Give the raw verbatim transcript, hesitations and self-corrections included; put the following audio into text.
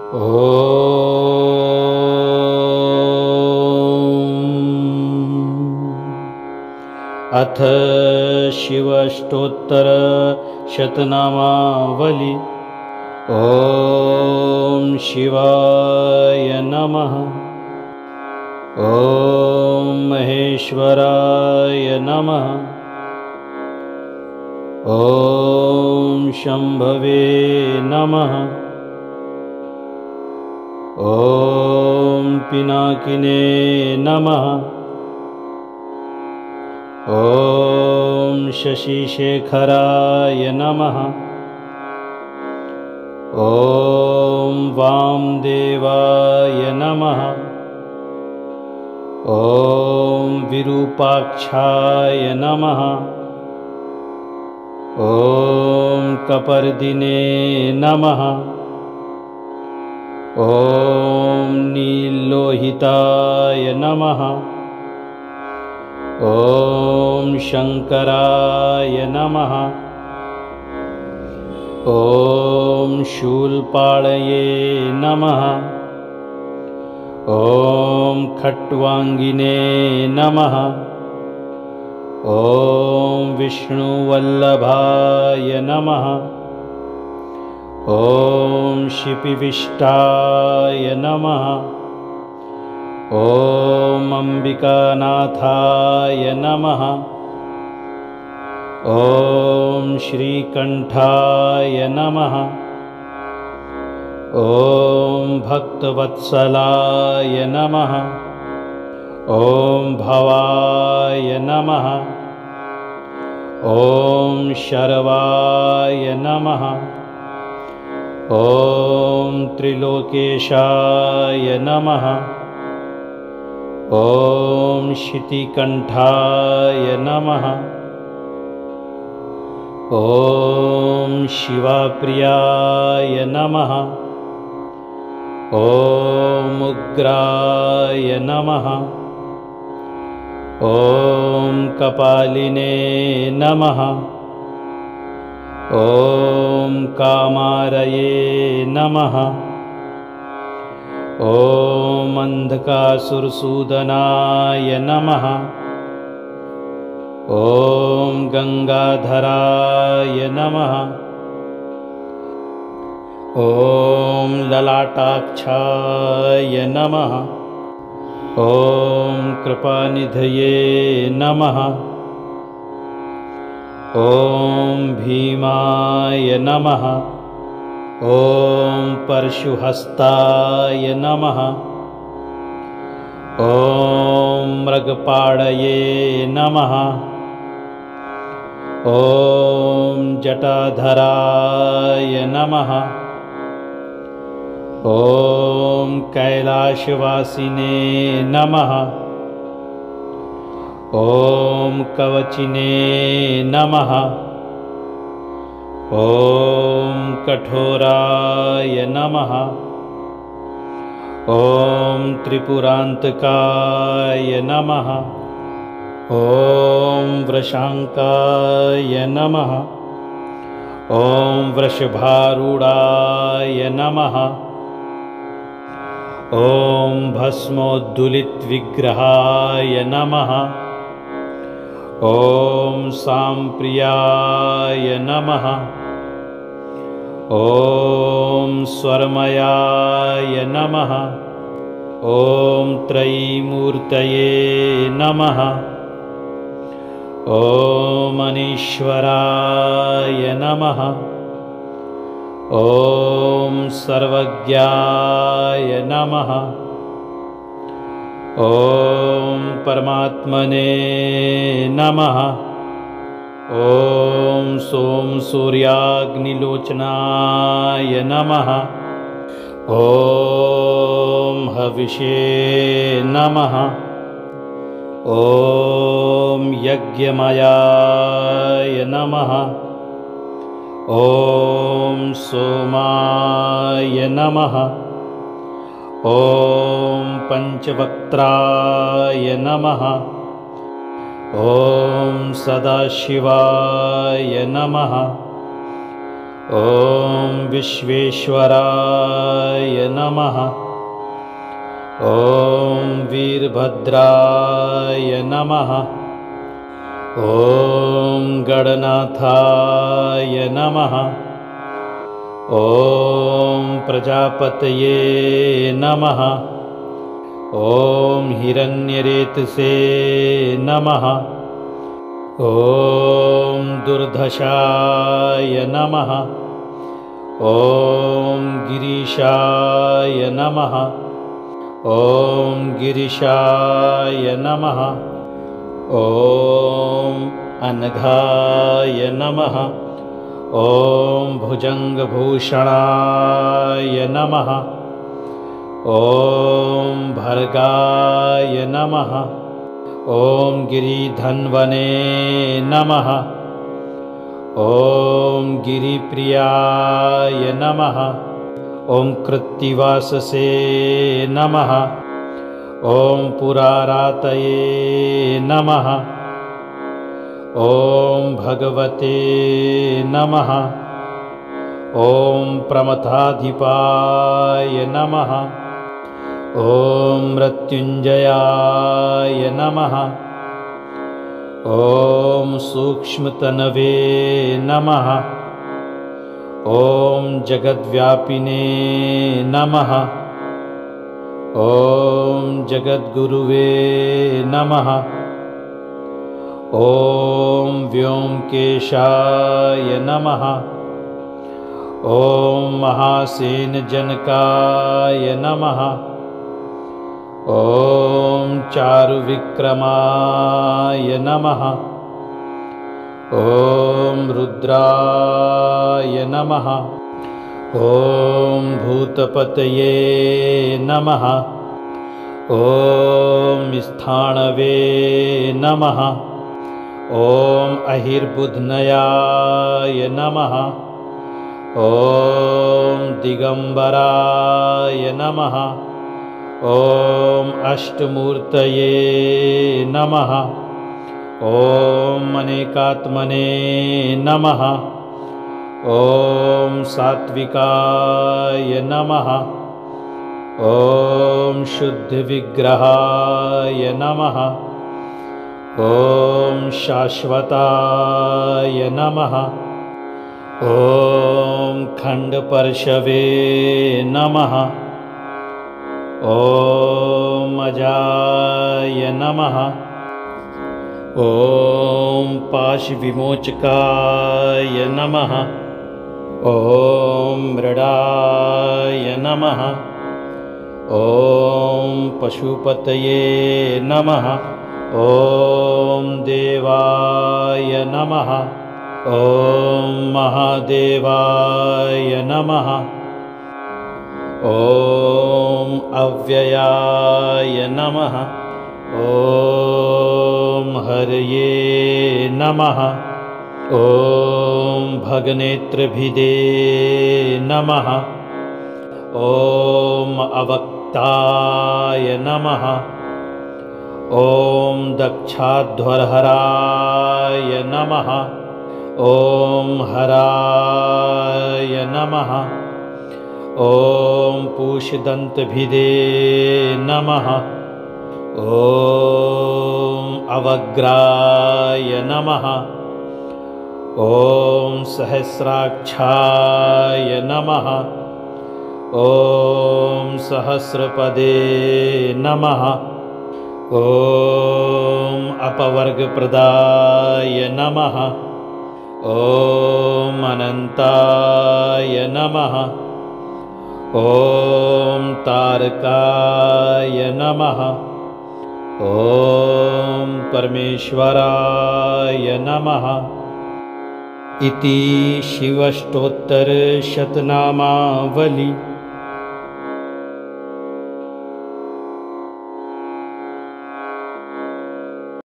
अथ शिवाष्टोत्तर शतनामावली। ॐ शिवाय नमः। ॐ महेश्वराय नमः। ॐ शम्भवे नमः। ॐ पिनाकिने नमः। ॐ शशिशेखराय नमः। ॐ वामदेवाय नमः। ॐ विरूपाक्षाय नमः। ॐ कपर्दिने नमः। ॐ नीलोहिताय नमः। ॐ शंकराय नमः। ॐ शूलपाणये नमः। ॐ खट्वांगिने नमः। ॐ विष्णुवल्लभाय नमः। ॐ शिपिविष्टाय नमः। ॐ अंबिकानाथाय नमः। ॐ श्रीकंठाय नमः। ॐ भक्तवत्सलाय नमः। ॐ भवाय नमः। ॐ शर्वाय नमः। ॐ त्रिलोकेशाय नमः। ॐ शितिकंठाय नमः। ॐ शिवाप्रियाय नमः। ॐ उग्राय नमः। ॐ कपालिने नमः। ॐ कामारये नमः। ॐ अंधकासुरसूदनाय नमः। ॐ गंगाधराय नमः। ॐ ललाटाक्षाय नमः। ॐ कृपानिधये नमः। ॐ भीमाय नमः। ॐ परशुहस्ताय नमः। ॐ मृगपाणये नमः। ॐ जटाधराय नमः। ॐ कैलाशवासिने नमः। ॐ कवचिने नमः। ॐ कठोराय नमः। ॐ त्रिपुरांतकाय नमः। ॐ वृषांकाय नमः। ॐ वृषभारूढ़ाय नमः। ॐ भस्मोद्धुलितविग्रहाय नमः। ॐ सांप्रियाय नमः। ॐ स्वरमयाय नमः। ॐ त्रयीमूर्तये नमः। ॐ अनीश्वराय नमः। ॐ सर्वज्ञाय नमः। ॐ परमात्मने नमः। ॐ सोम सूर्याग्निलोचनाय नमः। ॐ हविषे नमः। ॐ यज्ञमयाय नमः। ॐ सोमाय नमः। ॐ पंचवक्त्राय नमः। ॐ सदाशिवाय नमः। ॐ विश्वेश्वराय नमः। ॐ वीरभद्राय नमः। ॐ गणनाथाय नमः। ॐ प्रजापतये नमः। ॐ हिरण्यरेतसे नमः। ॐ दुर्धशाय नमः। ॐ गिरीशाय नमः। ॐ गिरिशाय नमः। ॐ अनघाय नमः। ॐ भुजङ्गभूषणाय नमः। ॐ भर्गाय नमः। ॐ गिरिधन्वने नमः। ॐ गिरिप्रियाय नमः। ॐ कृत्तिवाससे नमः। ॐ पुरारातये नमः। ॐ भगवते नमः। ॐ प्रमथाधिपाय नमः। ॐ मृत्युञ्जयाय नमः। ॐ सूक्ष्मतनवे नमः। ॐ जगद्व्यापिने नमः। ॐ जगद्गुरुवे नमः। ॐ व्योमकेशाय नमः। ॐ महासेनजनकाय नमः। ॐ चारुविक्रमाय नमः। ॐ रुद्राय नमः। ॐ भूतपतये नमः। ॐ स्थाणवे नमः। ॐ अहिर्बुध्नयाय नमः। ॐ दिगम्बराय नमः। ॐ अष्टमूर्तये नमः। ॐ अनेकात्मने नमः। ॐ सात्विकाय नमः। ॐ शुद्धविग्रहाय नमः। ॐ शाश्वताय नमः। ॐ खण्डपर्शवे नमः। ॐ अजाय नमः। ॐ पाशविमोचकाय नमः। ॐ मृडाय नमः। ॐ पशुपतये नमः। ॐ देवाय नमः। ॐ महादेवाय नमः। ॐ अव्ययाय नमः। ॐ हरये नमः। ॐ भगनेत्रभिदे नमः। ॐ अवक्ताय नमः। ॐ दक्षाध्वरहराय नमः। ॐ हराय नमः। ॐ पूषदन्तभिदे नमः। ॐ अवग्राय नमः। ॐ सहस्राक्षाय नमः। ॐ सहस्रपदे नमः। ॐ अपवर्गप्रदाय नमः। ॐ अनन्ताय नमः। ॐ तारकाय नमः। ॐ परमेश्वराय नमः। इति शिवष्टोत्तरशतनामावली।